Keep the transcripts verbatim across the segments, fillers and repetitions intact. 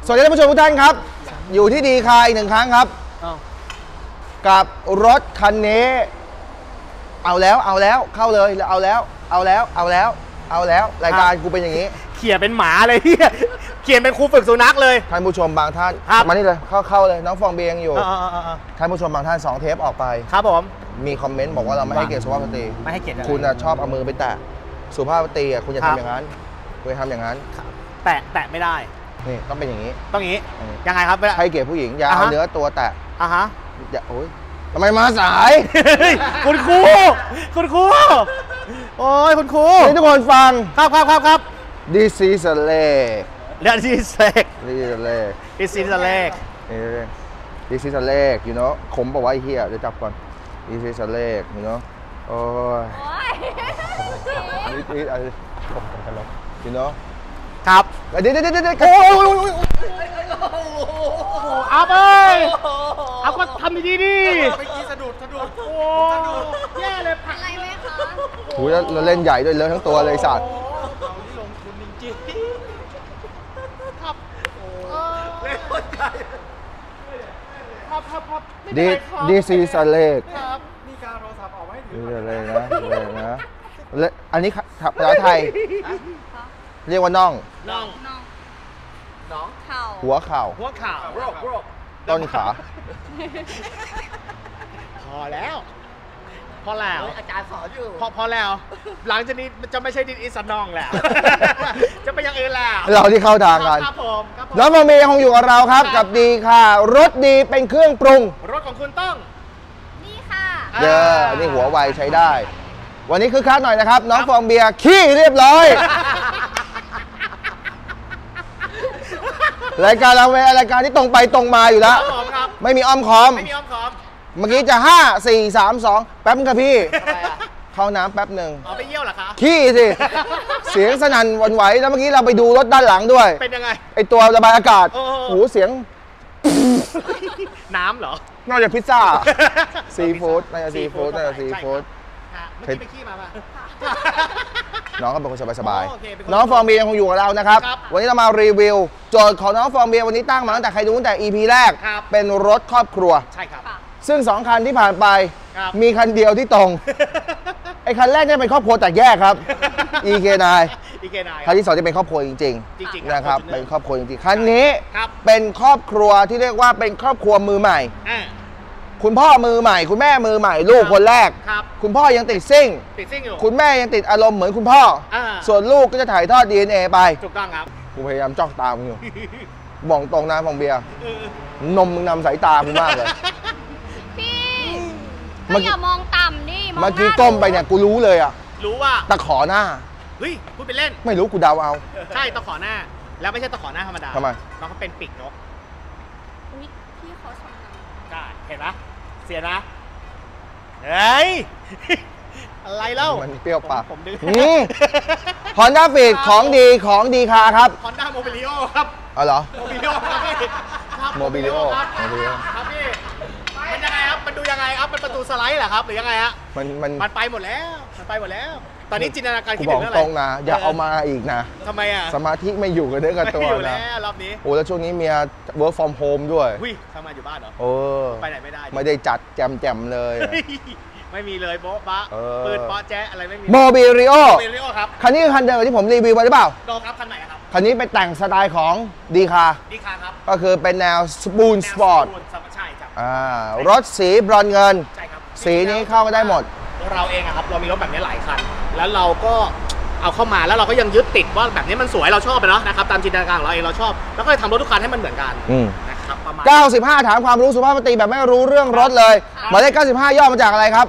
สวัสดีท่านผู้ชมทุกท่านครับอยู่ที่ดีคาอีกหนึ่งครั้งครับกับรถคันนี้เอาแล้วเอาแล้วเข้าเลยเอาแล้วเอาแล้วเอาแล้วเอาแล้วรายการกูเป็นอย่างนี้เขี่ยเป็นหมาเลยพี่เขี่ยเป็นครูฝึกสุนัขเลยท่านผู้ชมบางท่านมานี่เลยเข้าเข้าเลยน้องฟองเบียงอยู่ท่านผู้ชมบางท่านสองเทปออกไปครับผมมีคอมเมนต์บอกว่าเราไม่ให้เกียรติสุภาพสตรีไม่ให้เกียรติคุณชอบเอามือไปแตะสุภาพสตรีคุณอย่าทำอย่างนั้นคุณอย่าทำอย่างนั้นแตะแตะไม่ได้นี่ต้องเป็นอย่างนี้ต้องอย่างนี้ยังไงครับให้เกียรติผู้หญิงอย่าเอาเนื้อตัวแตะอ่ะฮะอย่าโอ๊ยทำไมมาสายคุณครูคุณครูโอ้ยคุณครูทุกคนฟังครับครับครับครับ This is a leg This is a leg This is a leg This is a leg This is a leg you know ขมปะวะไอ้เหี้ยเดี๋ยวจับก่อน This is a leg you know โอ้ยนี่นี่อะไรผมกันกันแล้ว you know ครับเดี๋ยวเดี๋ยวเดี๋ยวเดี๋ยวโอ้ยอัพเอ้ยอัพก็ทำดีๆดิเมื่อกี้สะดุดสะดุดโอ้แย่เลยผักอะไรไหมคะโอ้ยเราเล่นใหญ่ด้วยเลอะทั้งตัวเลยสัตว์เราที่ลงทุนจริงๆครับเล่นใหญ่ครับครับครับ This is a leg ครับมีการโทรศัพท์ออกมาให้ถือเลยนะเลยนะอันนี้ภาษาไทยเรียกว่าน่องน่องน้องน้องเข่าหัวเข่าหัวเข่าโรคโรคต้นขาพอแล้วพอแล้วอาจารย์สอนอยู่พอพอแล้วหลังจากนี้จะไม่ใช่ดินอิสนองแล้วจะไปอย่างอื่นแล้วเราที่เข้าทางกันครับผมแล้วมาเมย์คงอยู่กับเราครับกับดีค่ะรถดีเป็นเครื่องปรุงรถของคุณต้องนี่ค่ะเยอะอันนี้หัวไวใช้ได้วันนี้คือคักหน่อยนะครับน้องฟองเบียร์ขี้เรียบร้อยรายการเราเป็นรายการที่ตรงไปตรงมาอยู่แล้วไม่มีอ้อมค้อมไม่มีอ้อมค้อมเมื่อกี้จะห้าสี่สามสองแป๊บนึงครับพี่เข้าน้ำแป๊บหนึ่งอ๋อไปเยี่ยวเหรอคะขี้สิเสียงสนั่นหวั่นไหวแล้วเมื่อกี้เราไปดูรถด้านหลังด้วยเป็นยังไงไอตัวระบายอากาศโอ้โหเสียงน้ำเหรอน่าจะพิซซ่าซีฟู้ดน่าจะซีฟู้ดน่าจะซีฟู้ดเมื่อกี้ไปขี้มาป่ะน้องก็เป็นคนสบายๆน้องฟองเบียร์ยังคงอยู่กับเรานะครับวันนี้เรามารีวิวโจทย์ของน้องฟองเบียร์วันนี้ตั้งมาตั้งแต่ใครดูตั้งแต่ อี พี แรกเป็นรถครอบครัวใช่ครับซึ่งสองคันที่ผ่านไปมีคันเดียวที่ตรงไอ้คันแรกเนี่ยเป็นครอบครัวแต่แยกครับ อี เค ไนน์ คันที่สองจะเป็นครอบครัวจริงๆนะครับเป็นครอบครัวจริงๆคันนี้เป็นครอบครัวที่เรียกว่าเป็นครอบครัวมือใหม่คุณพ่อมือใหม่คุณแม่มือใหม่ลูกคนแรกคุณพ่อยังติดซิ่งติดซิ่งอยู่คุณแม่ยังติดอารมณ์เหมือนคุณพ่อส่วนลูกก็จะถ่ายทอด ดี เอ็น เอ ไปถูกต้องครับกูพยายามจ้องตามอยู่บอกตรงนะฟองเบียร์นมมึงนำสายตากูมากเลยพี่ก็อย่ามองต่ำดิเมื่อกี้ก้มไปเนี่ยกูรู้เลยอ่ะรู้ว่าตะขอหน้าเฮ้ยพูดเป็นเล่นไม่รู้กูเดาเอาใช่ตะขอหน้าแล้วไม่ใช่ตะขอหน้าธรรมดาทำไมน้องเขาเป็นปีกนกพี่เขาชมใช่เห็นปะเสียนะเฮ้ยอะไรเล่ามันเปรี้ยวปากผมดึงฮอนด้าฟีดของดีของดีคาครับฮอนด้าโมบิลิโอครับอ๋อเหรอโมบิลิโอครับพี่โมบิลิโอโมบิลิโอครับพี่มันยังไงครับมันดูยังไงครับมันประตูสไลด์เหรอครับหรือยังไงฮะมันมันมันไปหมดแล้วมันไปหมดแล้วตอนนี้จินตนาการคิดถึงเรื่องอะไรตรงนะอย่าเอามาอีกนะทำไมอ่ะสมาธิไม่อยู่กับเนื้อกับตัวนะรอบนี้โอ้แล้วช่วงนี้เมีย work from home ด้วยทำงานอยู่บ้านเหรอเออไปไหนไม่ได้ไม่ได้จัดแจมๆเลยไม่มีเลยโบ๊ะบะปืนป๊อแจ๊อะไรไม่มีโมบิลิโอโมบิลิโอครับคันนี้คือคันเดิมที่ผมรีวิวไปหรือเปล่าโดนครับคันไหนครับคันนี้เป็นแต่งสไตล์ของดีคาดีคาครับก็คือเป็นแนวสปูนสปอร์ตใช่ครับอ่ารถสีบรอนเงินใช่ครับสีนี้เข้ามาได้หมดเราเองอะครับเรามีรถแบบนี้หลายคันแล้วเราก็เอาเข้ามาแล้วเราก็ยังยึดติดว่าแบบนี้มันสวยเราชอบไปเนาะนะครับตามจินตนาการของเราเองเราชอบแล้วก็เลยทำรถทุกคันให้มันเหมือนกันนะครับประมาณเก้าสิบห้าถามความรู้สุภาพสตรีแบบไม่รู้เรื่องรถเลยหมายเลขเก้าสิบห้าย่อมาจากอะไรครับ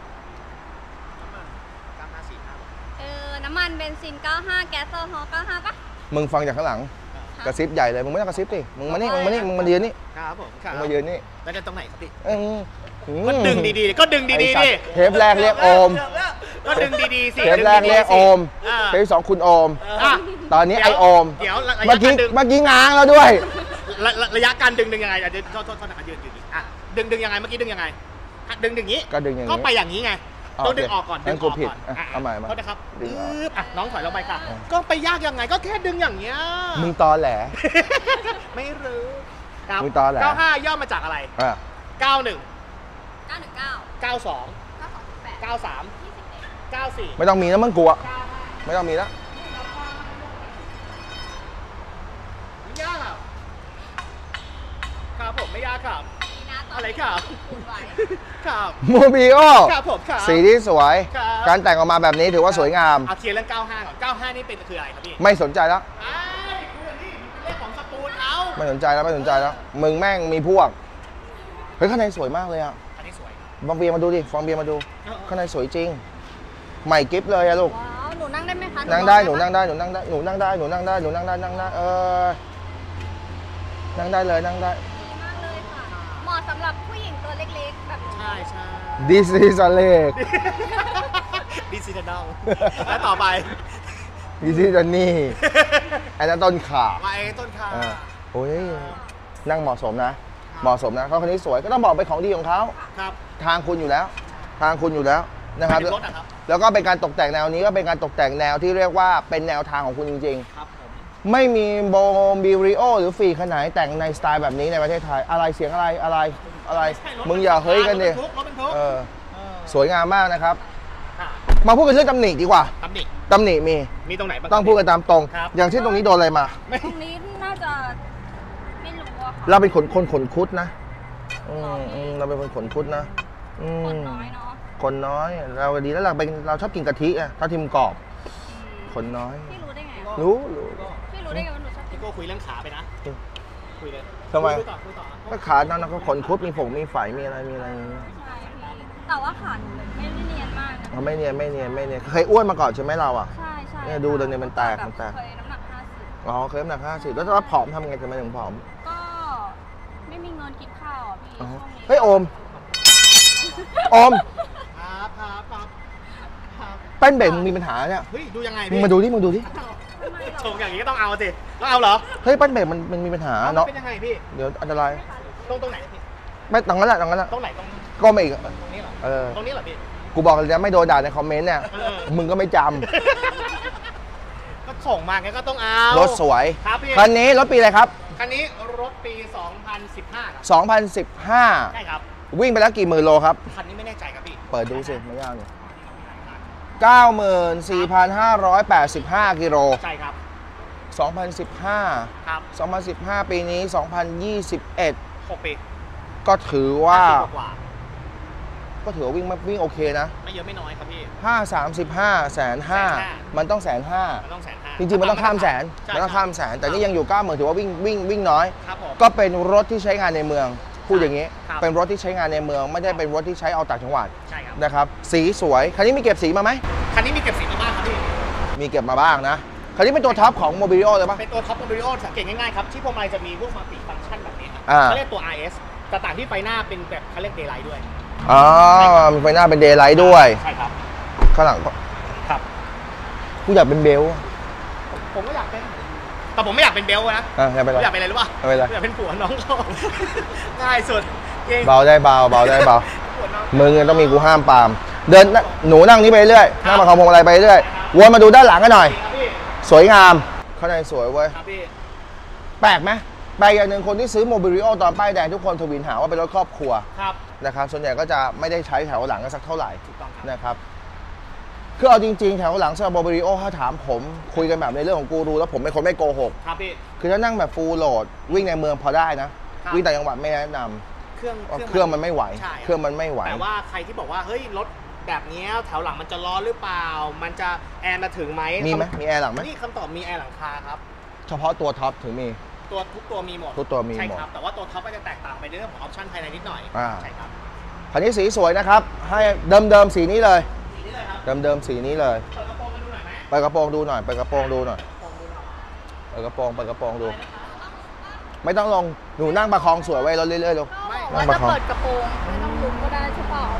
เออน้ำมันเบนซินเก้าสิบห้าแก๊สโซฮอล์เก้าสิบห้าป่ะมึงฟังจากข้างหลังกระซิบใหญ่เลยมึงไม่ต้องกระซิบดิมึงมานี่มึงมานี่มึงมายืนนี่ครับผมมึงมายืนนี่แล้วจะตรงไหนครับพี่ก็ดึงดีๆก็ดึงดีๆดิเทปแรกเรียกโอมก็ดึงดีๆสิเทปแรกเรียกโอมเทปสองคุณโอมตอนนี้ไอโอมเดี๋ยวเมื่อกี้เมื่อกี้ง้างแล้วด้วยระยะการดึงดึงยังไงอ่ะเดี๋ยวโทษโทษนะครับยืนอยู่นี่อ่ะดึงดึงยังไงเมื่อกี้ดึงยังไงดึงดึงอย่างนี้ก็ดึงอย่างนี้ก็ไปอย่างนี้ไงต้องดึงออกก่อนดึงออกก่อนเอาใหม่มาโทษนะครับปึ๊บอ่ะน้องถอยลงไปค่ะ ก็ไปยากยังไงก็แค่ดึงอย่างเงี้ยมึงตอแหลไม่รู้ครับมึงตอแหลเก้าห้าย่อมาจากอะไรอ่ะเก้าหนึ่งเก้าหนึ่งเก้าเก้าสองเก้าสองแปดเก้าสามยี่สิบเอ็ดเก้าสี่ไม่ต้องมีนะมึงกลัวเก้าห้าไม่ต้องมีแล้วไม่ยากครับครับผมไม่ยากครับมีนะตอนอะไรครับคูณไว้ครับโมบิโอครับผมครับสีที่สวยครับการแต่งออกมาแบบนี้ถือว่าสวยงามเอาเคลียร์เรื่องเก้าห้าก่อนเก้าห้านี่เป็นคืออะไรครับพี่ไม่สนใจแล้วอ้ายคืออย่างนี้มันเป็นเรื่องของสปูนเขาไม่สนใจแล้วไม่สนใจแล้ว มึงแม่งมีพวก เฮ้ยข้างในสวยมากเลยอ่ะอันนี้สวยฟองเบียร์มาดูดิฟองเบียร์มาดู ข้างในสวยจริง ใหม่กิฟเลยอะลูกว้าว หนูนั่งได้ไหมคะนั่งได้หนูลอนั่งได้หนูนั่งได้หนูนั่งได้หนูนั่งได้หนูนั่งได้นั่งได้เออนั่งได้เลยนั่งได้ดีมากเลยค่ะ เหมาะสำหรับผู้หญิงตัวเล็กๆ แบบหนูใช่ใช่ This is a leg ดิซิเดนอลแล้วต่อไป This is a knee อันนั้นต้นขาไว้ต้นขาเออโอ้ยนั่งเหมาะสมนะ เหมาะสมนะเขาคนนี้สวยก็ต้องบอกเป็นของดีของเขาครับทางคุณอยู่แล้ว ทางคุณอยู่แล้วนะครับเป็นรถอะครับแล้วก็เป็นการตกแต่งแนวนี้ก็เป็นการตกแต่งแนวที่เรียกว่าเป็นแนวทางของคุณจริงครับผมๆ ไม่มีโบบิริโอหรือฟรีขนาดแต่งในสไตล์แบบนี้ในประเทศไทย อะไรเสียงอะไรอะไรอะไรใช่รถมึงอย่าเฮ้ยกันดิรถบรรทุกรถบรรทุกเออเออสวยงามมากนะครับค่ะมาพูดกันเรื่องตำหนิดีกว่าตำหนิตำหนิมีมีตรงไหนบ้างต้องพูดกันตามตรงครับอย่างเช่นตรงนี้โดนอะไรมาไม่ตรงนี้น่าจะไม่รู้อะค่ะเราเป็นคนคนขนคุดนะอืมอืมเราเป็นคนขนคุดนะอืคนมน้อยเนาะคนน้อย เราดีแล้วเราเป็นเราชอบกินกะทิอะถ้าทิมกรอบ คนน้อยพี่รู้ได้ไงอะรู้รู้พี่รู้ได้ไงว่าหนูชอบกิพี่นโก้คุยเรื่องขาไปนะ คุยเลยทำไมคุยต่อคุยต่อก็ขานั่นนะก็ขนคุดมีผงมีไฝมีอะไรมีอะไรอย่างเงี้ยใช่พี่แต่ว่าขาหนูไม่ได้เนียนมากนะเขาไม่เนียนไม่เนียนไม่เนียนเคยอ้วนมาก่อนใช่ไหมเราอ่ะใช่ใช่เนี่ยดูเลยเนี่ยมันแตกมันแตกเคยน้ำหนักห้าสิบอ๋อเคยน้ำหนักห้าสิบแล้วถ้าผอมทำไงทำไมถึงผอมก็ไม่มีเงินกินข้าวอ่ะพี่อ๋อช่วงนี้เฮ้ยโอมโอมครับครับครับครับแป้นเบรกมึงมีปัญหาเนี่ยเฮ้ยดูยังไงมึงพี่มาดูดิมึงดูดิชมอย่างนี้ก็ต้องเอาสิต้องเอาเหรอเฮ้ยแป้นเบรกมันมันมีปัญหาเอามันเนาะเป็นยังไงพี่เดี๋ยวอันตรายตรงตรงไหนพี่ไม่ตรงนั้นแหละตรงนั้นแหละตรงไหนตรงก็ไม่อีกตรงนี้เหรอเออตรงนี้เหรอพี่กูบอกเลยนะไม่โดนด่าในคอมเมนต์เนี่ยเออมึงก็ไม่จก็ส่งมาไงก็ต้องเอาำรถสวยครับพี่คันนี้รถปีอะไรครับคันนี้รถปี สองพันสิบห้า ครับสองพันสิบห้าใช่ครับวิ่งไปแล้วกี่หมื่นโลครับคันนี้ไม่แน่ใจครับพี่เปิดดูสิไม่ยากเนี่ยเก้าหมื่นสี่พันห้าร้อยแปดสิบห้ากิโลใช่ครับสองพันสิบห้าครับสองพันสิบห้าปีนี้สองพันยี่สิบเอ็ดหกปีก็ถือว่าห้สิบกว่าก็ถือว่าวิ่งวิ่งโอเคนะไม่เยอะไม่น้อยครับพี่ห้าสามสิบห้าแสนห้าแสนห้ามันต้องแสนห้ามันต้องแสนห้าจริงๆมันต้องข้ามแสนใช่มันต้องข้ามแสน แต่นี่ยังอยู่เก้าหมื่นถือว่าวิ่งวิ่งวิ่งน้อยครับผมก็เป็นรถที่ใช้งานในเมือง พูดอย่างนี้ครับเป็นรถที่ใช้งานในเมือง ไม่ได้เป็นรถที่ใช้เอาต่างจังหวัดใช่ครับนะครับ สีสวย คันนี้มีเก็บสีมาไหมคันนี้มีเก็บสีมาบ้างครับพี่มีเก็บมาบ้างนะ คันนี้เป็นตัวท็อปของโมบิ l โอเลยปะเป็นตัวท็อปโมบิโอสังเกตง่ายๆครับ ที่พวงมาลัยจะมีพวกมัลติฟังก์ชันแบบนี้ครับอ่าเขาเรียกตัว อาร์ เอส แต่ต่างที่ไฟหน้าเป็นแบบเขาเรียกเดย์ไลท์ด้วยอ๋อมีไฟหน้าเป็นเดย์ไลท์ด้วยใช่ครับข้างหลังก็ครับกูอยากเป็นเบลต์ผมก็อยากเป็น แต่ผมไม่อยากเป็นเบลนะอ่ะอยากเป็นผมอะไรอยากเป็นอะไรรู้ป่ะไม่เป็นไรผมอยากเป็นผัวน้องเขา ง่ายสุดเก่งเบาได้เบาเบาได้เบาผัวน้องมึงต้องมีกูห้ามปราม เดินหนูนั่งนี้ไปเรื่อยครับนั่งมาคองพวงมาลัยไปเรื่อยวนมาดูด้านหลังกันหน่อยครับพี่สวยงาม ข้างในสวยเว้ยครับพี่แปลกไหมแปลกอย่างหนึ่งคนที่ซื้อโมบิ l โอตอนป้ายแดงทุกคนทวินหาว่าเป็นรถครอบครัวครับนะครับ ส่วนใหญ่ก็จะไม่ได้ใช้แถวหลังกันสักเท่าไหร่ถูกต้องครับนะครับ คือเอาจริงๆ แถวหลังสำหรับโมบิ l โอถ้าถามผมคุยกันแบบในเรื่องของกูรูแล้วผมเป็นคนไม่โกหกครับพี่คือถ้านั่งแบบฟูลโหลดวิ่งในเมืองพอได้นะครับวิ่งต่างจังหวัดไม่แนะนำเครื่องเครื่องมันไม่ไหวใช่เครื่องมันไม่ไหวแต่ว่าใครที่บอกว่าเฮ้ยรถแบบเนี้ยแถวหลังมันจะร้อนหรือเปล่า มันจะแอร์มาถึงไหมมีไหมมีแอร์หลังไหมนี่คำตอบมีแอร์หลังคาครับเฉพาะตัวท็อปถึงมีตัวทุกตัวมีหมดทุกตัวมีหมดใช่ครับ แต่ว่าตัวท็อปก็จะแตกต่างไปในเรื่องของออปชั่นภายในนิดหน่อยอ่าใช่ครับคันนี้สีสวยนะครับ ให้เดิมเดิมๆสีนี้เลยสีนี้เลยครับเดิมเดิมๆสีนี้เลยเปิดกระโปรงมาดูหน่อยไหมเปิดกระโปรงดูหน่อยเปิดกระโปรงดูหน่อยกระโปรงดูหน่อยเปิดกระโปรงเปิดกระโปรงดู ไม่ต้องลงหนูนั่งประคองสวยไว้รถเรื่อยๆลูกไม่นั่ว่างประจะคองเปิดกระโปรงไม่ต้องลุกก็ได้ใช่เปล่า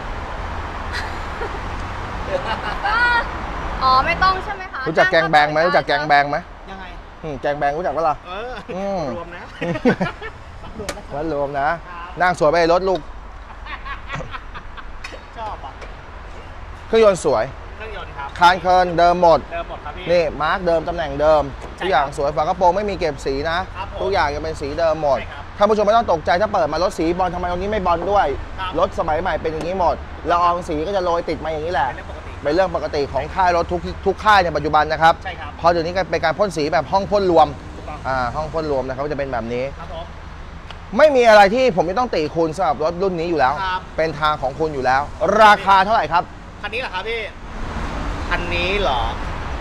ก็อ๋อไม่ต้องใช่ไหมคะรู้จักแกงแบงไหมรู้จักแกงแบงไหมยังไงอืมแกงแบงรู้จักปะล่ะเอออืมรวมนะรับรวมนะควัรับดรวมนะ นั่งสวยไปรถลูกชอบอ่ะเครื่องยนต์สวยเครื่องยนต์ครับคานเคิร์นเดิมหมดเดิมหมดครับพี่นี่มาร์กเดิมตำแหน่งเดิมทุกอย่างสวยฝากระโปรงไม่มีเก็บสีนะครับผมทุกอย่างยังเป็นสีเดิมหมดใช่ครับท่านผู้ชมไม่ต้องตกใจถ้าเปิดมารถสีบอลทำไมตรงนี้ไม่บอลด้วยครับรถสมัยใหม่เป็นอย่างนี้หมดละอองสีก็จะโรยติดมาอย่างนี้แหละเป็นเรื่องปกติเป็นเรื่องปกติของค่ายรถทุกทุกค่ายในปัจจุบันนะครับใช่ครับเพราะเดี๋ยวนี้ก็เป็นการพ่นสีแบบห้องพ่นรวมถูกต้องอ่าห้องพ่นรวมนะครับก็จะเป็นแบบนี้ครับผมไม่มีอะไรที่ผมจะต้องติคุณสำหรับรถรุ่นนี้อยู่แล้วครับเป็นทางของคุณอยู่แล้ว ราคาเท่าไหร่ครับคันนี้เหรอครับพี่คันนี้เหรอ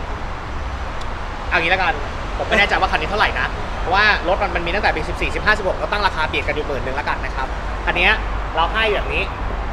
เอางี้แล้วกันผมไม่แน่ใจว่าคันนี้เท่าไหร่นะเพราะว่ารถมันมันมีตั้งแต่ปีสิบสี่ สิบห้า สิบหกก็ตั้งราคาเปลี่ยนกันอยู่หมื่นหนึ่งแล้วกันนะครับคันนี้เราให้แบบนี้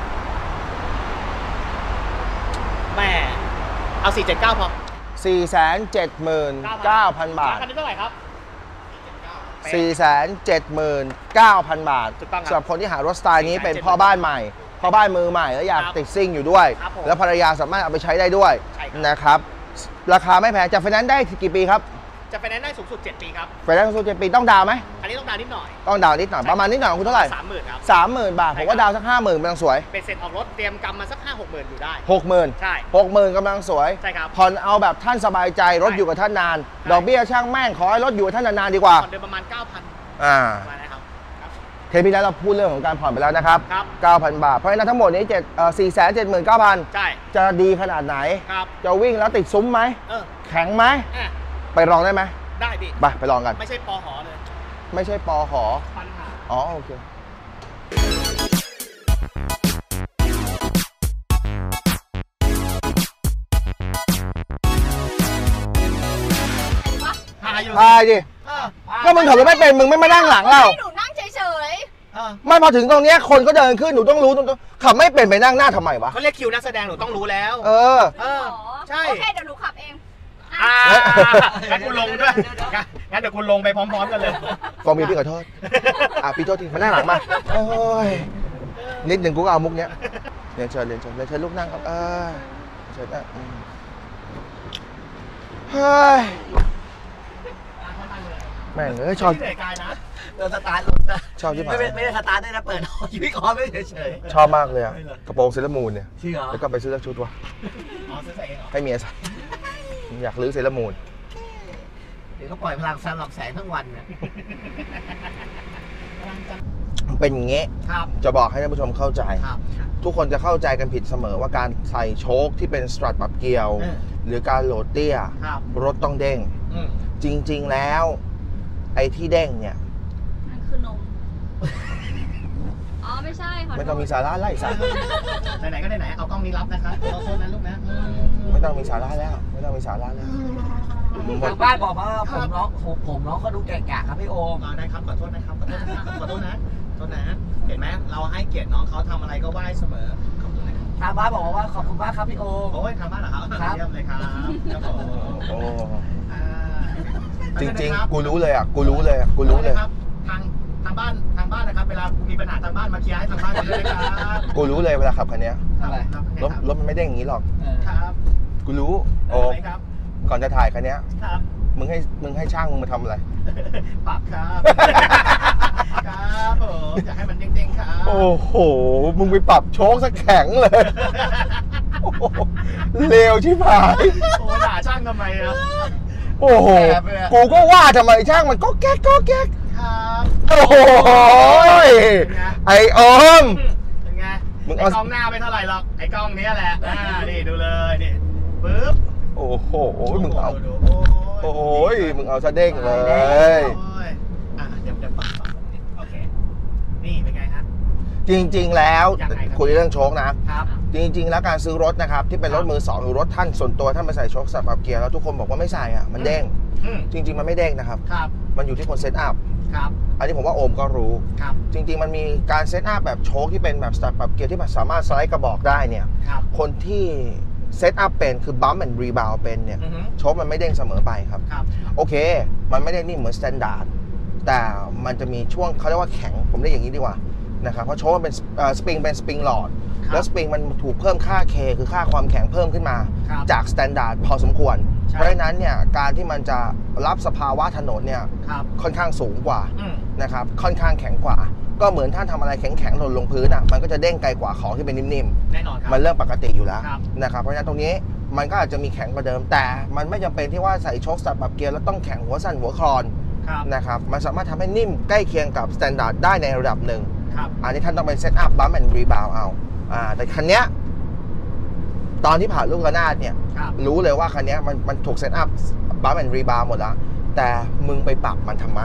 แม่เอาสี่เจ็ดเก้าพอสี่แสนเจ็ดหมื่นเก้าพัน บาทคันนี้เท่าไหร่ครับสี่แสนเจ็ดหมื่นเก้าพัน บาทถูกต้องครับสำหรับคนที่หารถสไตล์นี้เป็นพ่อบ้านใหม่พ่อบ้านมือใหม่แล้วอยากครับติดซิ่งอยู่ด้วยครับผมแล้วภรรยาสามารถเอาไปใช้ได้ด้วยใช่ครับนะครับราคาไม่แพงจะไฟแนนซ์ได้กี่ปีครับจะไปแนนซ์ได้สูงสุดเจ็ดปีครับไฟแนนซ์สูงเจ็ดปีต้องดาวน์ไหมอันนี้ต้องดาวน์นิดหน่อยต้องดาวน์นิดหน่อยประมาณนิดหน่อยของคุณเท่าไหร่สามหมื่นครับสามหมื่นบาทผมว่าดาวน์สักห้าหมื่นกำลังสวยเป็นเสร็จออกรถเตรียมกำมาสักห้าหกหมื่นอยู่ได้หกหมื่นใช่หกหมื่นกำลังสวยใช่ครับผ่อนเอาแบบท่านสบายใจรถอยู่กับท่านนาน ดอกเบี้ยช่างแม่งขอให้รถอยู่กับท่านนานๆดีกว่าผ่อนเดือนประมาณ เก้าพันอ่าประมาณนะครับครับเทปที่แล้วเราพูดเรื่องของการผ่อนไปแล้วนะครับครับเก้าพัน บาท เพราะฉะนั้นทั้งหมดนี้เจ็ดเอ่อสี่แสนเจ็ดหมื่นเก้าพันใช่จะดีขนาดไหนครับจะวิ่งแล้วติดซุ้มไหมเออแข็งไหมอ่ะไปลองได้ไหมได้พี่ไปไปลองกันไม่ใช่ปอหอเลยไม่ใช่ปอหอปัญหาอ๋อโอเคหาอยู่ตายดิเออก็มึงขับรถไม่เป็นมึงไม่มานั่งหลังเราให้หนูนั่งเฉยเออไม่พอถึงตรงเนี้ยคนก็เดินขึ้นหนูต้องรู้ตรงขับไม่เป็นไปนั่งหน้าทำไมวะเขาเรียกคิวนักแสดงหนูต้องรู้แล้วเออๆเออหรอใช่โอเคเดี๋ยวหนูขับเองอ่าเฮ้ยงั้นคุณลงด้วยงั้นเดี๋ยวคุณลงไปพร้อมๆกันเลยฟองมีพี่ขอโทษอ่ะพี่โทษทีมานั่งหลังมาโอ้ยนิดหนึ่งกูก็เอามุกเนี้ยเรียนเชิญเรียนเชิญเรียนเชิญลูกนั่งครับเออเชิญนะอืมเฮ้ยแม่งเอ้ยชอบเหนื่อยกายนะเดินสตาร์ทรถนะชอบที่ผ่าไม่นไม่ไม่ได้สตาร์ทด้วยนะเปิดชีวิตคอไม่เฉยชอบมากเลยอะกระโปรงเซเลอร์มูนเนี่ยๆจริงเหรอแล้วก็ไปซื้อสักชุดวะอ๋อซื้อใส่เองเหรอให้เมียใส่อยากรื้อเซเลอร์มูนเดี๋ยวเขาปล่อยพลังสลับแสงทั้งวันเนี่ยเป็นอย่างงี้ครับจะบอกให้ท่านผู้ชมเข้าใจครับทุกคนจะเข้าใจกันผิดเสมอว่าการใส่โชคที่เป็นสตรัทปรับเกลียวเออหรือการโหลดเตี้ยครับรถต้องเด้งอืมจริงๆแล้ว ไอ้ที่เด้งเนี่ยนั่นคือนม อ๋อ ไม่ใช่ขอโทษไม่ต้องมีสาระไล่สาระไหนๆก็ไหนๆเอากล้องนี้รับนะครับเราโทษนะลูกนะอืไม่ต้องมีสาระแล้ว ไม่ต้องมีสาระแล้วทางบ้านบอกว่าผมน้องผมผมน้องก็ดูแก่ๆครับพี่โอมอ๋อได้ครับขอโทษนะครับขอโทษนะครับขอโทษนะขอโทษนะ เห็นไหมเราให้เกียรติน้องเขาทำอะไรก็ไหว้เสมอขอบคุณนะครับทางบ้านบอกว่าขอบคุณมากครับพี่โอมโอ้ยทำบ้านเหรอครับครับเยี่ยมเลยครับครับผมโอ้อ่าจริงครับๆ กูรู้เลยอ่ะ กูรู้เลยอะกูรู้เลยครับทางทางบ้านทางบ้านนะครับ เวลามีปัญหาทางบ้านมาเคลียร์ให้ทางบ้านกันด้วยนะครับกูรู้เลยเวลาขับคันเนี้ยอะไรครับรถรถมันไม่เด้งอย่างนี้หรอกเออครับกูรู้ โอ้ได้ครับก่อนจะถ่ายคันเนี้ยครับมึงให้ มึงให้ช่างมึงมาทำอะไรปรับครับ ครับผมอยากให้มันเด้งๆครับโอ้โห มึงไปปรับโชคสักแข็งเลย โอ้โหเลวชิบหายโอ้ด่าช่างทำไมอะโอ้โห กูก็ว่าทำไมช่างมันก็แก๊กก็แก๊กครับโอ้โหไอ้ออมเป็นไงมึงไอ้เอากล้องหน้าไม่เท่าไหร่หรอก ไอ้กล้องเนี้ยแหละอ่านี่ดูเลยนี่ปึ๊บโอ้โห มึงเอาดูโอ้ย มึงเอาซะเด้งเลยโอ้ยอ่ะเดี๋ยวเดี๋ยวปรับปรับตรงนี้โอเค นี่เป็นไงฮะจริง ๆ แล้วยังไงครับคุยเรื่องโชคนะครับจริง ๆ แล้วการซื้อรถนะครับ ที่เป็นรถมือสองหรือรถท่านส่วนตัวท่านมาใส่โชคสับปรับเกียร์แล้วทุกคนบอกว่าไม่ใส่อ่ะ มันเด้งอืมจริง ๆ มันไม่เด้งนะครับครับมันอยู่ที่คนเซตอัพครับอันนี้ผมว่าโอมก็รู้ครับจริง ๆ มันมีการเซตอัพแบบโชคที่เป็นแบบสตาร์ทปรับเกียร์ที่มันสามารถสไลด์กระบอกได้เนี่ยครับคนที่เซตอัพเป็นคือบัมป์แอนด์รีบาวเป็นเนี่ยอือฮึโชคมันไม่เด้งเสมอไปครับครับโอเค มันไม่ได้นิ่มเหมือนสแตนดาร์ดแต่มันจะมีช่วงเขาเรียกว่าแข็งผมเรียกอย่างนี้ดีกว่านะครับเพราะโชคมันเป็นสปริงเป็นสปริงหลอดครับแล้วสปริงมันถูกเพิ่มค่า K คือค่าความแข็งเพิ่มขึ้นมาครับจากสแตนดาร์ดพอสมควรใช่เพราะฉะนั้นเนี่ยการที่มันจะรับสภาวะถนนเนี่ยครับค่อนข้างสูงกว่าอืมนะครับค่อนข้างแข็งกว่า เพก็เหมือนท่านทำอะไรแข็งๆหล่นลงพื้นอ่ะมันก็จะเด้งไกลกว่าของที่เป็นนิ่มๆแน่นอนครับมันเรื่องปกติอยู่แล้วครับนะครับเพราะฉะนั้นตรงนี้มันก็อาจจะมีแข็งกว่าเดิมแต่มันไม่จำเป็นที่ว่าใส่โชคสับปรับเกียร์แล้วต้องแข็งหัวสั่นหัวคลอนครับนะครับมันสามารถทำให้นิ่มใกล้เคียงกับสแตนดาร์ดได้ในระดับหนึ่งครับอันนี้ท่านต้องไปเซตอัพบัมแอนด์รีบาวเอาอ่าแต่คันเนี้ยตอนที่ผ่านลูกระนาดเนี่ยครับรู้เลยว่าคันเนี้ยมันมันถูกเซตอัพบัมแอนด์รีบาวหมดแล้วแต่มึงไปปรับมันทำไม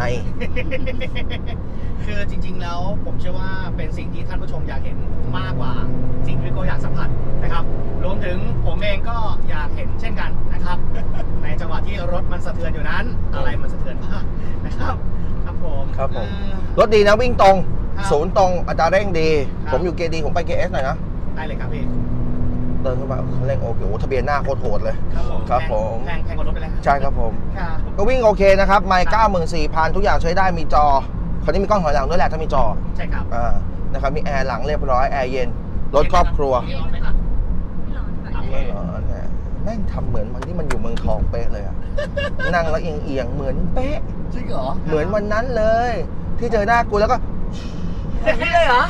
คือจริงๆแล้วผมเชื่อว่าเป็นสิ่งที่ท่านผู้ชมอยากเห็นมากกว่าสิ่งที่พี่โก้อยากสัมผัสนะครับรวมถึงผมเองก็อยากเห็นเช่นกันนะครับ ในจังหวะที่รถมันสะเทือนอยู่นั้น อะไรมันสะเทือนบ้างนะครับครับผมครับผมเออรถดีนะวิ่งตรงครับศูนย์ตรงอัตราเร่งดีครับผมอยู่เกดีผมไปเกเอสหน่อยนะได้เลยครับพี่เดินเข้ามาเขาเร่งโอเคโอ้ทะเบียนหน้าโคตรโหดเลย ครับผมแพงแพงกว่ารถไปเลยใช่ครับผมครับก็วิ่งโอเคนะครับไมล์เก้าหมื่นสี่พันทุกอย่างใช้ได้มีจอคราวนี้มีกล้องถอยหลังด้วยแหละถ้ามีจอใช่ครับอ่านะครับมีแอร์หลังเรียบร้อยแอร์เย็นรถครอบครัวมีร้อนไหมครับไม่ร้อนเนี่ยแม่งทำเหมือนวันที่มันอยู่เมืองทองเป๊ะเลยอะ นั่งแล้วเอียงเอียงๆเหมือนเป๊ะจริงเหรอเหมือนวันนั้นเลย ที่เจอหน้ากูแล้วก็อย่างนี้เลยเหรอ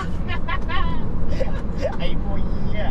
ไอ้พวกเหี้ย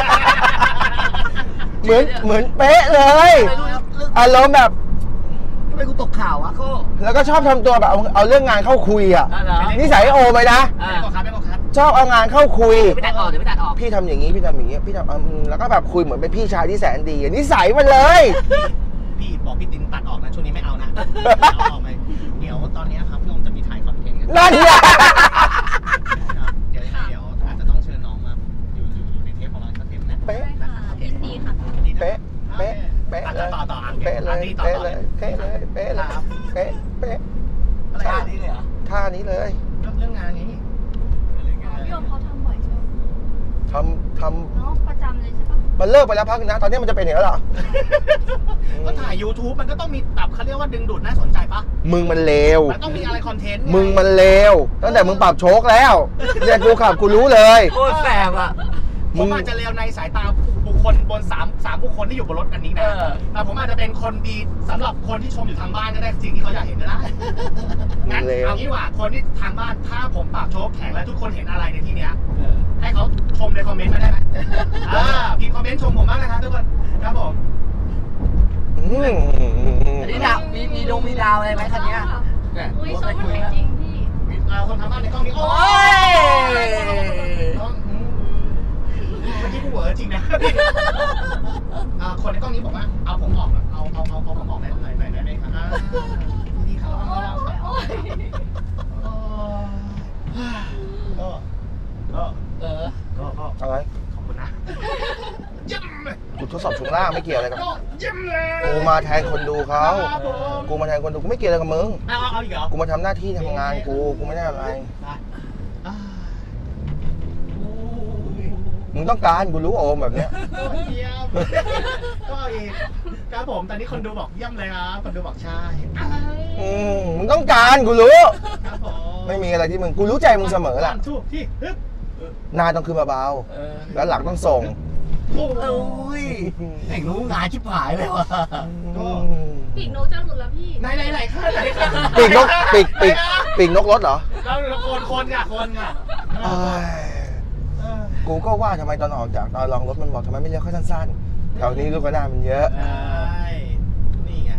เหมือนเหมือนเป๊ะเลยไม่รู้เรื่องอารมณ์แบบทำไมกูตกข่าววะโก้แล้วก็ชอบทำตัวแบบเอาเอาเรื่องงานเข้าคุยอ่ะอ่ะเหรอนิสัยโอไหมนะอ่าไม่บอกครับไม่บอกครับชอบเอางานเข้าคุยเดี๋ยวไม่ตัดออกเดี๋ยวไม่ตัดออกพี่ทำอย่างนี้พี่ทำอย่างนี้พี่ทำอืมแล้วก็แบบคุยเหมือนเป็นพี่ชายที่แสนดีอะนิสัยมันเลยพี่บอกพี่ตินตัดออกนะช่วงนี้ไม่เอานะเอาออกไหมเดี๋ยวตอนนี้ครับพี่อมจะมีถ่ายคอนเทนต์กันนั่นไงครับเดี๋ยวเดี๋ยวอาจจะต้องเชิญน้องมาอยู่อยู่อยู่ในเทปของเราสักเทปนะเป๊ะได้ค่ะยินดีค่ะดีนะเป๊ะเป๊ะเป๊ะอ่ะเลยต่อต่ออ่ะเป๊ะเลยอ่ะนี่ต่อเป๊ะต่อเลยเป๊ะเลยเป๊ะเลยครับเป๊ะเป๊ะอะไรท่าอ่ะนี้เลยเหรอท่านี้เลยเรื่องเรื่องงานนี้พี่โอมเขาทำบ่อยใช่ไหมทำทเนาะประจำเลยใช่ปะำมันเลิกไปแล้วพักนึงนะตอนนี้มันจะเป็นอย่างนั้นเหรอก็ถ่าย YouTube มันก็ต้องมีแบบเขาเรียกว่าดึงดูดน่าสนใจปะมึงมันเลวมันต้องมีอะไรคอนเทนต์ไมึงมันเลวตั้งแต่มึงปรับโชคแล้วเนี่ยกูขับกูรู้เลยโคตรแสบอ่ะผมอาจจะเลวในสายตาบุคคลบนสามสามบุคคลที่อยู่บนรถอันนี้นะเออแต่ผมอาจจะเป็นคนดีสำหรับคนที่ชมอยู่ทางบ้านก็ได้สิ่งที่เขาอยากเห็นก็ได้งั้นเลวเอางี้ดีกว่าคนที่ทางบ้านถ้าผมปรับโชคแข็งแล้วทุกคนเห็นอะไรในที่เนี้ย ให้เขาชมในคอมเมนต์มาได้ไหมอ่าพิมพ์คอมเมนต์ชมผมบ้างนะครับทุกคนครับผมอืมอันนี้ดาวมีมีดวงมีดาวอะไรไหมคันเนี้ยเนี่ยอุ้ยรถโชไปคคุยถ่ายนะจริงพี่อ่าคนทางบ้านในกล้องนี้โอ้โอ้ยยน้องอืมเมื่อกี้กูเหวอจริงนะอ่าคนในกล้องนี้บอกว่าเอาผมออกอะเอาเอาเอาเอาผมออกได้ไหนไหนไหนไหนครับอ่าดีๆครับโอ้ยโอ้ยโอ้ยก็ก็เออก็ก็อะไรขอบคุณนะเยี่ยมเลยกูทดสอบช่วงล่างไม่เกี่ยวอะไรกับก็เยี่ยมเลยกูมาแทนคนดูเขาครับผมกูมาแทนคนดูกูไม่เกี่ยวอะไรกับมึงเอาเอาเอาอีกเหรอกูมาทำหน้าที่ทำงานกูกูไม่ได้อะไรไปอ่ามึงต้องการกูรู้โอมแบบเนี้ยก็เยี่ยมก็อีกครับผมตอนนี้คนดูบอกเยี่ยมเลยครับคนดูบอกใช่อืมมึงต้องการกูรู้ครับผมไม่มีอะไรที่มึงกูรู้ใจมึงเสมอแหละวันทูบที่ฮึบหน้าต้องขึ้นมาเบาเออแล้วหลังต้องส่งโอ้โอ้ยแต่งรู้งานชิบหายเลยว่ะอืมปีกนกจะหลุดแล้วพี่ไหนไหนไหนข้าไหนข้าปีกนกปีกปีกปีกนกรถเหรอเราคนคนค่ะคนค่ะเอ้ยกูก็ว่าทำไมตอนออกจากตอนลองรถมันบอกทำไมไม่เลี้ยวแค่สั้นๆแถวนี้ลูกกระนาดมันเยอะใช่นี่ไง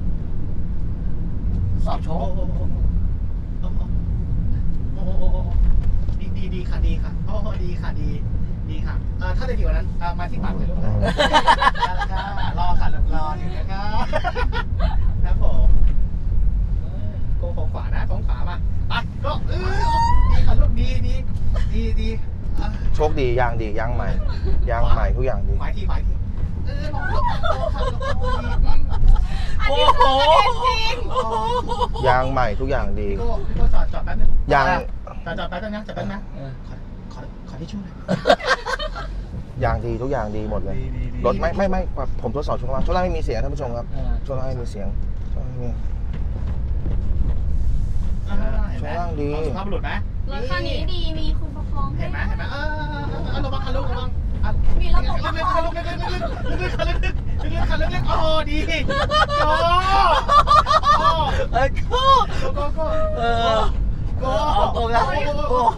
สอบโชโอ้ว์โหโอ้โหโอ้โหดีดีดีค่ะดีค่ะโอ้โหดีค่ะดีดีค่ะเอ่อถ้าจะดีกว่านั้นเอ่อมาที่ปากเลยลูกนะรอค่ะรออยู่นะครับครับผมโกงของขวานะของขวามาไปก็เออดีค่ะลูกดีดีดีดีอ่ะโชคดียางดียางใหม่ยางใหม่ทุกอย่างดีขวาทีขวาทีเออลองลองค่ะลองดีโอ้โหยางใหม่ทุกอย่างดีก็ก็จอดจอดแป๊บนึงยางจอดจอดแป๊บนึงนะจอดแป๊บนึงนะเออขอขอขอที่ช่วยหน่อยยางดีทุกอย่างดีหมดเลยดีดีดีรถไม่ไม่ไม่ผมทดสอบช่วงล่างช่วงล่างไม่มีเสียงท่านผู้ชมครับเออช่วงล่างไม่มีเสียงช่วงล่างไม่มีอ่าเห็นไหมช่วงล่างดีเอาสุภาพบุรุษไหมรถคันนี้ดีมีคุณประคองเห็นไหมเห็นไหมเออเออเออระวังคันลูกระวังอ่ะมีระบบประลึกคๆองลึกๆลึกๆลึกๆลึกๆลึกๆลึกๆคันลึกๆโอ้ดีโอ้โอ้เอ้ยก็โก้โก้เออโก้เอาตรงนแล้วโอ้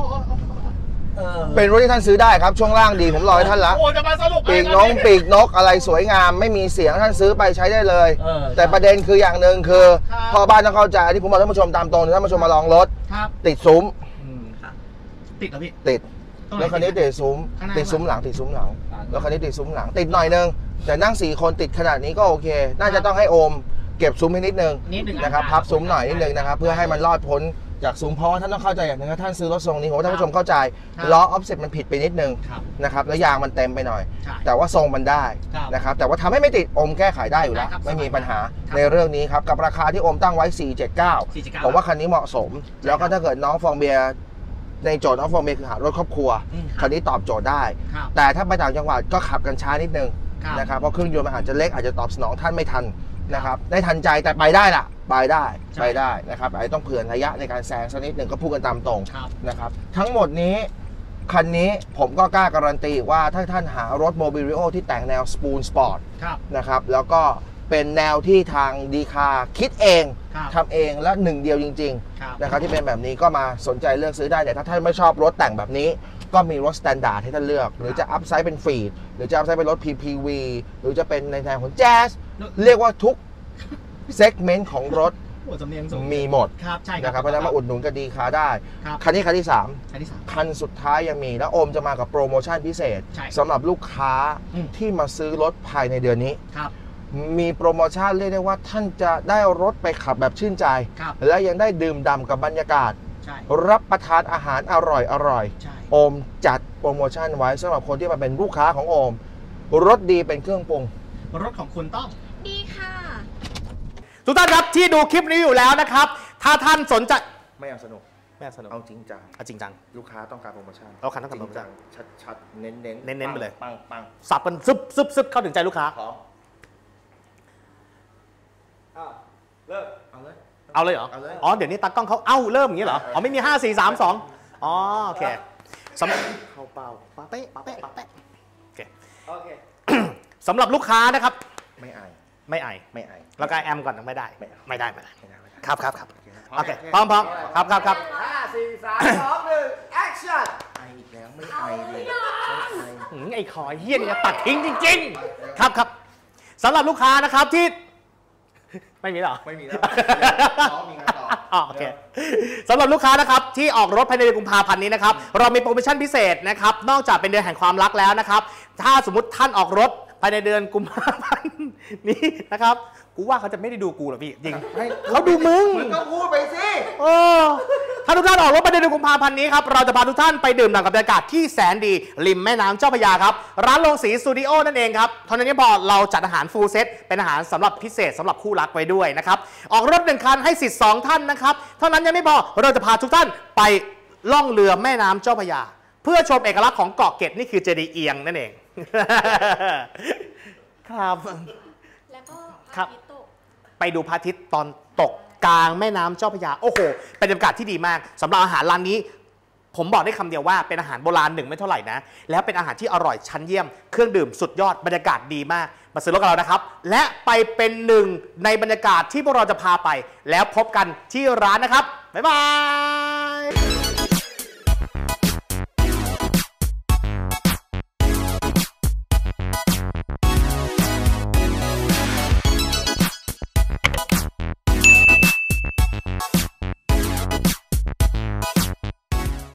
เป็นรถที่ท่านซื้อได้ครับช่วงล่างดีผมรอให้ท่านละโอ้จะมาสรุปปีกนกปีกนกอะไรสวยงามไม่มีเสียงท่านซื้อไปใช้ได้เลยแต่ประเด็นคืออย่างหนึ่งคือพ่อบ้านต้องเข้าใจที่ผมบอกท่านผู้ชมตามตรงท่านผู้ชมมาลองรถติดซุ้มติดเหรอพี่ติดแล้วคันนี้ติดซุ้มติดซุ้มหลังติดซุ้มหลังแล้วคันนี้ติดซุ้มหลังติดหน่อยนึงแต่นั่งสี่คนติดขนาดนี้ก็โอเคน่าจะต้องให้โอมเก็บซุ้มให้นิดนึงนะครับพับซุ้มหน่อยนิดนึงนะครับเพื่อให้มันรอดพ้นจากซุ้มเพราะว่าท่านต้องเข้าใจอย่างนึงถ้าท่านซื้อรถทรงนี้ผมว่าท่านผู้ชมเข้าใจล้อออฟเซ็ตมันผิดไปนิดนึงนะครับแล้วยางมันเต็มไปหน่อยแต่ว่าทรงมันได้นะครับแต่ว่าทำให้ไม่ติดโอมแก้ไขได้อยู่แล้วไม่มีปัญหาในเรื่องนี้ครับกับราคาที่โอมตั้งไว้สี่เจ็ดเก้าผมว่าคันนี้เหมาะสมแล้วก็ถ้าเกิดน้องฟองเบียร์ในโจทย์น้องฟองเบียร์คือหารถครอบครัวคันนี้ตอบโจทย์ได้แต่ถ้าไปต่างจังหวัดก็ขับกันช้านิดนึงนะครับเพราะเครื่องยนต์มันอาจจะเล็กอาจจะตอบสนองท่านไม่ทันนะครับได้ทันใจแต่ไปได้ล่ะไปได้ไปได้นะครับไอ้ต้องเผื่อระยะในการแซงสักนิดหนึ่งก็พูดกันตามตรงนะครับทั้งหมดนี้คันนี้ผมก็กล้าการันตีว่าถ้าท่านหารถโมบิลิโอที่แต่งแนวสปูนสปอร์ตนะครับแล้วก็เป็นแนวที่ทางดีคาคิดเองทำเองและหนึ่งเดียวจริงๆนะครับที่เป็นแบบนี้ก็มาสนใจเลือกซื้อได้แต่ถ้าท่านไม่ชอบรถแต่งแบบนี้ก็มีรถสแตนดาร์ดให้ท่านเลือกหรือจะอัพไซด์เป็นฟีดหรือจะอัพไซด์เป็นรถ พี พี วี หรือจะเป็นในแนวของแจ๊สเรียกว่าทุกเซกเมนต์ของรถมีหมดนะครับเพราะฉะนั้นมาอุดหนุนกันดีคาได้คันนี้คันที่สามคันสุดท้ายยังมีแล้วโอมจะมากับโปรโมชั่นพิเศษสำหรับลูกค้าที่มาซื้อรถภายในเดือนนี้มีโปรโมชั่นเรียกได้ว่าท่านจะได้รถไปขับแบบชื่นใจและยังได้ดื่มด่ำกับบรรยากาศรับประทานอาหารอร่อยอร่อยโอมจัดโปรโมชั่นไว้สำหรับคนที่มาเป็นลูกค้าของโอมรถดีเป็นเครื่องปรุงรถของคุณต้องดีค่ะทุกท่านครับที่ดูคลิปนี้อยู่แล้วนะครับถ้าท่านสนใจไม่เอาสนุกไม่เอาสนุกเอาจริงจังเอาจริงจังลูกค้าต้องการโปรโมชั่นลูกค้าต้องการโปรโมชั่นชัดๆเน้นๆเน้นเน้นไปเลยปังปังสับกันซึบซึบซึบเข้าถึงใจลูกค้าเลิกเอาเลยเอาเลยเหรออ๋อเดี๋ยวนี้ตากล้องเขาเอ้าเริ่มอย่างนี้เหรออ๋อไม่มีห้าสี่สามสองอ๋อโอเคสำหรับเข้าเป้าเป๊ะเป๊ะเป๊ะโอเคโอเคสำหรับลูกค้านะครับไม่ไอไม่ไอไม่ไอแล้วก็แอมก่อนไม่ได้ไม่ได้ไม่ได้ครับครับครับโอเคพร้อมพร้อมครับครับครับห้าสี่สามสองหนึ่งแอคชั่นไออีกแล้วไม่ไอเลยไอคอเฮี้ยนี่จะตัดทิ้งจริงๆครับครับสำหรับลูกค้านะครับที่ไม่มีหรอไม่มีแล้วมีงานต่อโอเคสำหรับลูกค้านะครับที่ออกรถภายในเดือนกุมภาพันธ์นี้นะครับเรามีโปรโมชั่นพิเศษนะครับนอกจากเป็นเดือนแห่งความรักแล้วนะครับถ้าสมมติท่านออกรถภายในเดือนกุมภาพันธ์นี้นะครับกูว่าเขาจะไม่ได้ดูกูหรอพี่จริงเขาดูมึงมึงก็พูดไปสิเออถ้าทุกท่านออกรถภายในเดือนกุมภาพันธ์นี้ครับเราจะพาทุกท่านไปดื่มด่ำกับบรรยากาศที่แสนดีริมแม่น้ำเจ้าพระยาครับร้านโรงสีสตูดิโอนั่นเองครับเท่านั้นยังพอเราจัดอาหารฟูลเซตเป็นอาหารสำหรับพิเศษสำหรับคู่รักไว้ด้วยนะครับออกรถหนึ่งคันให้สิทธิ์สองท่านนะครับเท่านั้นยังไม่พอเราจะพาทุกท่านไปล่องเรือแม่น้ำเจ้าพระยาเพื่อชมเอกลักษณ์ของเกาะเกร็ดนี่คือเจดีย์เอียงนั่นเองครับแล้วก็พระอาทิตย์ตกไปดูพระอาทิตย์ตอนตกกลางแม่น้ำเจ้าพระยาโอ้โหเป็นบรรยากาศที่ดีมากสำหรับอาหารร้านนี้ผมบอกได้คำเดียวว่าเป็นอาหารโบราณหนึ่งไม่เท่าไหร่นะแล้วเป็นอาหารที่อร่อยชั้นเยี่ยมเครื่องดื่มสุดยอดบรรยากาศดีมากมาซื้อรถกับเรานะครับและไปเป็นหนึ่งในบรรยากาศที่พวกเราจะพาไปแล้วพบกันที่ร้านนะครับบ๊ายบาย